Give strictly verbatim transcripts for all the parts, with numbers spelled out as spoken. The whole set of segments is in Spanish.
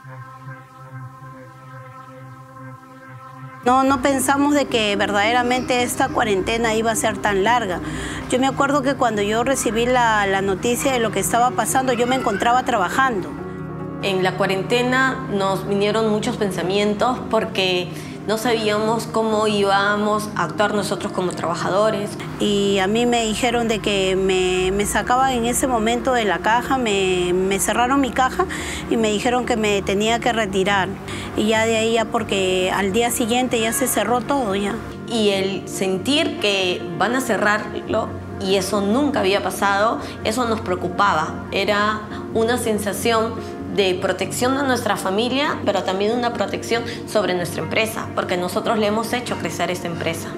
No, no pensamos de que verdaderamente esta cuarentena iba a ser tan larga. Yo me acuerdo que cuando yo recibí la, la noticia de lo que estaba pasando, yo me encontraba trabajando. En la cuarentena nos vinieron muchos pensamientos porque no sabíamos cómo íbamos a actuar nosotros como trabajadores. Y a mí me dijeron de que me, me sacaban en ese momento de la caja, me, me cerraron mi caja y me dijeron que me tenía que retirar. Y ya de ahí, ya porque al día siguiente ya se cerró todo ya. Y el sentir que van a cerrarlo, y eso nunca había pasado, eso nos preocupaba. Era una sensación de protección de nuestra familia, pero también una protección sobre nuestra empresa, porque nosotros le hemos hecho crecer esta empresa.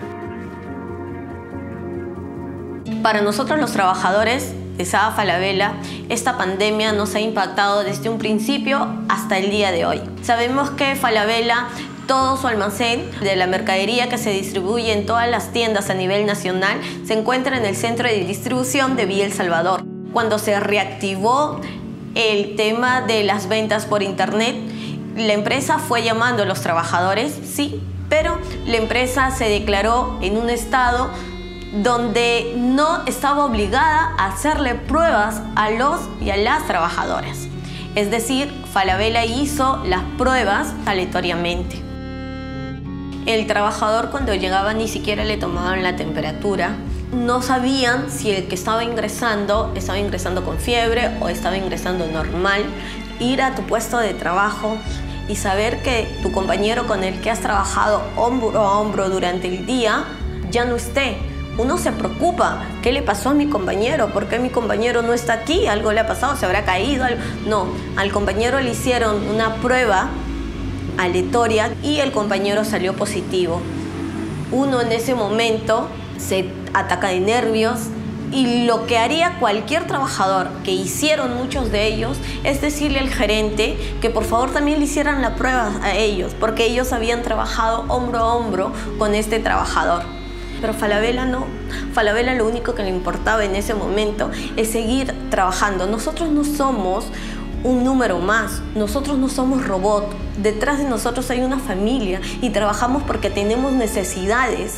Para nosotros los trabajadores de Saba Falabella, esta pandemia nos ha impactado desde un principio hasta el día de hoy. Sabemos que Falabella, todo su almacén de la mercadería que se distribuye en todas las tiendas a nivel nacional, se encuentra en el centro de distribución de Villa El Salvador. Cuando se reactivó el tema de las ventas por internet, la empresa fue llamando a los trabajadores, sí, pero la empresa se declaró en un estado donde no estaba obligada a hacerle pruebas a los y a las trabajadoras. Es decir, Falabella hizo las pruebas aleatoriamente. El trabajador, cuando llegaba, ni siquiera le tomaban la temperatura. No sabían si el que estaba ingresando estaba ingresando con fiebre o estaba ingresando normal. Ir a tu puesto de trabajo y saber que tu compañero con el que has trabajado hombro a hombro durante el día ya no esté. Uno se preocupa. ¿Qué le pasó a mi compañero? ¿Por qué mi compañero no está aquí? ¿Algo le ha pasado? ¿Se habrá caído? No, al compañero le hicieron una prueba aleatoria y el compañero salió positivo. Uno en ese momento se ataca de nervios y lo que haría cualquier trabajador, que hicieron muchos de ellos, es decirle al gerente que por favor también le hicieran la prueba a ellos, porque ellos habían trabajado hombro a hombro con este trabajador. Pero Falabella no. Falabella lo único que le importaba en ese momento es seguir trabajando. Nosotros no somos un número más, nosotros no somos robots. Detrás de nosotros hay una familia y trabajamos porque tenemos necesidades.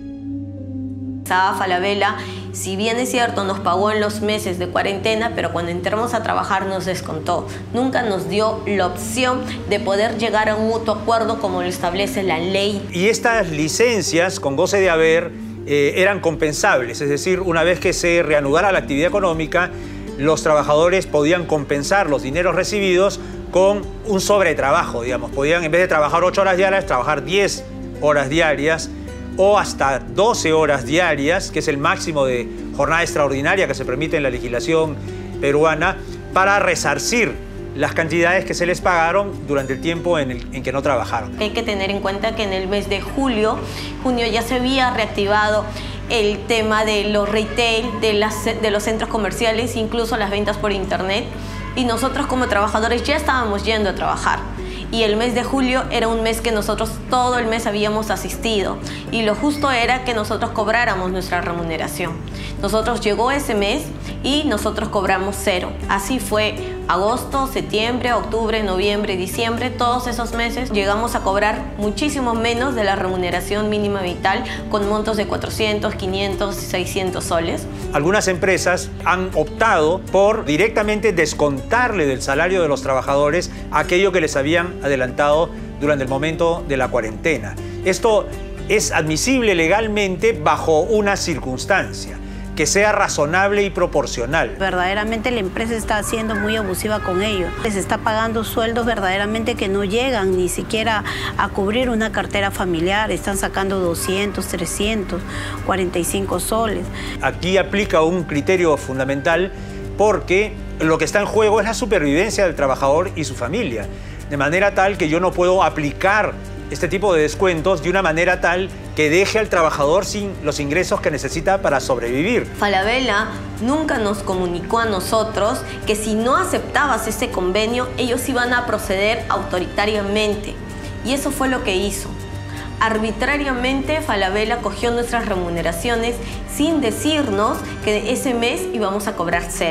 Saba Falabella, si bien es cierto, nos pagó en los meses de cuarentena, pero cuando entramos a trabajar nos descontó. Nunca nos dio la opción de poder llegar a un mutuo acuerdo como lo establece la ley. Y estas licencias con goce de haber eh, eran compensables, es decir, una vez que se reanudara la actividad económica, los trabajadores podían compensar los dineros recibidos con un sobretrabajo, digamos. Podían, en vez de trabajar ocho horas diarias, trabajar diez horas diarias, o hasta doce horas diarias, que es el máximo de jornada extraordinaria que se permite en la legislación peruana, para resarcir las cantidades que se les pagaron durante el tiempo en, el, en que no trabajaron. Hay que tener en cuenta que en el mes de julio, junio ya se había reactivado el tema de los retail, de, las, de los centros comerciales, incluso las ventas por internet, y nosotros como trabajadores ya estábamos yendo a trabajar. Y el mes de julio era un mes que nosotros todo el mes habíamos asistido y lo justo era que nosotros cobráramos nuestra remuneración. Nosotros llegó ese mes y nosotros cobramos cero. Así fue agosto, septiembre, octubre, noviembre, diciembre, todos esos meses llegamos a cobrar muchísimo menos de la remuneración mínima vital con montos de cuatrocientos, quinientos, seiscientos soles. Algunas empresas han optado por directamente descontarle del salario de los trabajadores aquello que les habían adelantado durante el momento de la cuarentena. Esto es admisible legalmente bajo una circunstancia que sea razonable y proporcional. Verdaderamente la empresa está siendo muy abusiva con ellos. Les está pagando sueldos verdaderamente que no llegan ni siquiera a cubrir una cartera familiar. Están sacando doscientos, trescientos, cuarenta y cinco soles. Aquí aplica un criterio fundamental porque lo que está en juego es la supervivencia del trabajador y su familia. De manera tal que yo no puedo aplicar este tipo de descuentos de una manera tal que deje al trabajador sin los ingresos que necesita para sobrevivir. Falabella nunca nos comunicó a nosotros que si no aceptabas ese convenio, ellos iban a proceder autoritariamente. Y eso fue lo que hizo. Arbitrariamente, Falabella cogió nuestras remuneraciones sin decirnos que ese mes íbamos a cobrar cero.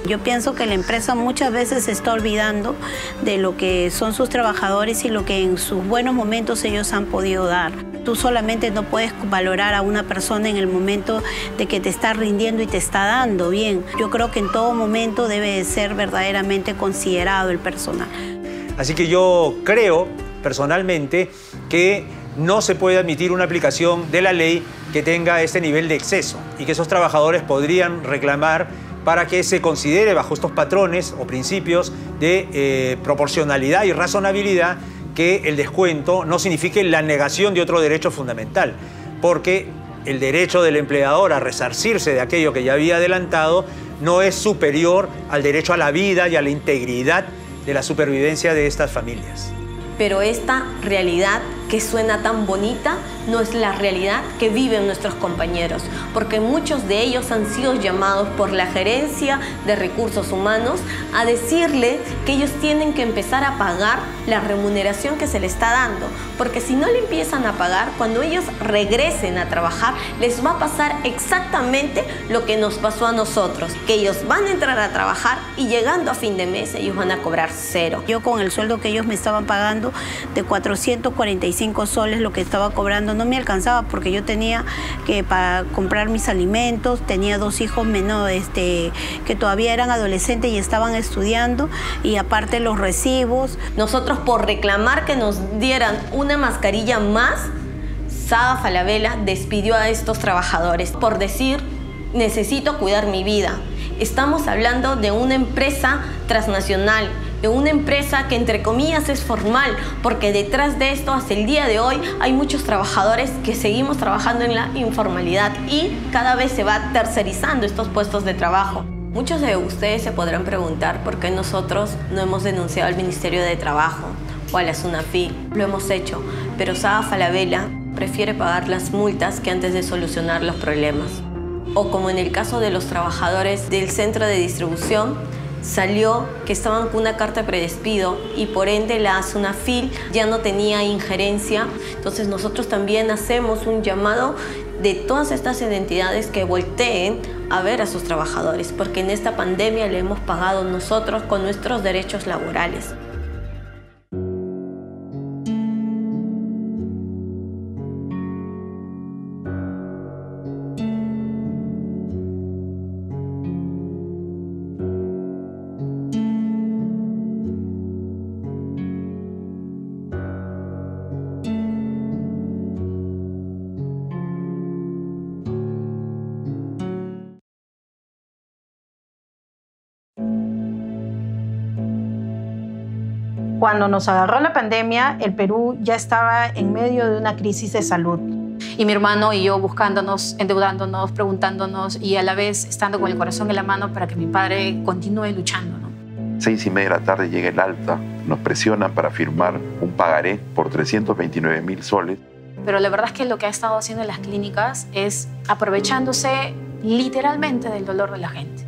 Yo pienso que la empresa muchas veces se está olvidando de lo que son sus trabajadores y lo que en sus buenos momentos ellos han podido dar. Tú solamente no puedes valorar a una persona en el momento de que te está rindiendo y te está dando bien. Yo creo que en todo momento debe de ser verdaderamente considerado el personal. Así que yo creo personalmente que no se puede admitir una aplicación de la ley que tenga este nivel de exceso y que esos trabajadores podrían reclamar para que se considere bajo estos patrones o principios de eh, proporcionalidad y razonabilidad que el descuento no signifique la negación de otro derecho fundamental, porque el derecho del empleador a resarcirse de aquello que ya había adelantado no es superior al derecho a la vida y a la integridad de la supervivencia de estas familias. Pero esta realidad que suena tan bonita no es la realidad que viven nuestros compañeros, porque muchos de ellos han sido llamados por la Gerencia de Recursos Humanos a decirle que ellos tienen que empezar a pagar la remuneración que se les está dando, porque si no le empiezan a pagar, cuando ellos regresen a trabajar, les va a pasar exactamente lo que nos pasó a nosotros, que ellos van a entrar a trabajar y llegando a fin de mes ellos van a cobrar cero. Yo con el sueldo que ellos me estaban pagando de cuatrocientos cuarenta y cinco soles, lo que estaba cobrando no me alcanzaba porque yo tenía que para comprar mis alimentos, tenía dos hijos menores este, que todavía eran adolescentes y estaban estudiando, y aparte los recibos. Nosotros, por reclamar que nos dieran una mascarilla más, Sada Falabella despidió a estos trabajadores por decir: necesito cuidar mi vida. Estamos hablando de una empresa transnacional, de una empresa que entre comillas es formal, porque detrás de esto hasta el día de hoy hay muchos trabajadores que seguimos trabajando en la informalidad y cada vez se va tercerizando estos puestos de trabajo. Muchos de ustedes se podrán preguntar por qué nosotros no hemos denunciado al Ministerio de Trabajo o a la SUNAFIL. Lo hemos hecho, pero Sada Falabella prefiere pagar las multas que antes de solucionar los problemas. O como en el caso de los trabajadores del centro de distribución, salió que estaban con una carta de predespido y por ende la SUNAFIL ya no tenía injerencia. Entonces nosotros también hacemos un llamado de todas estas entidades que volteen a ver a sus trabajadores, porque en esta pandemia le hemos pagado nosotros con nuestros derechos laborales. Cuando nos agarró la pandemia, el Perú ya estaba en medio de una crisis de salud. Y mi hermano y yo buscándonos, endeudándonos, preguntándonos y a la vez estando con el corazón en la mano para que mi padre continúe luchando, ¿no? Seis y media de la tarde llega el alta, nos presionan para firmar un pagaré por trescientos veintinueve mil soles. Pero la verdad es que lo que ha estado haciendo en las clínicas es aprovechándose literalmente del dolor de la gente.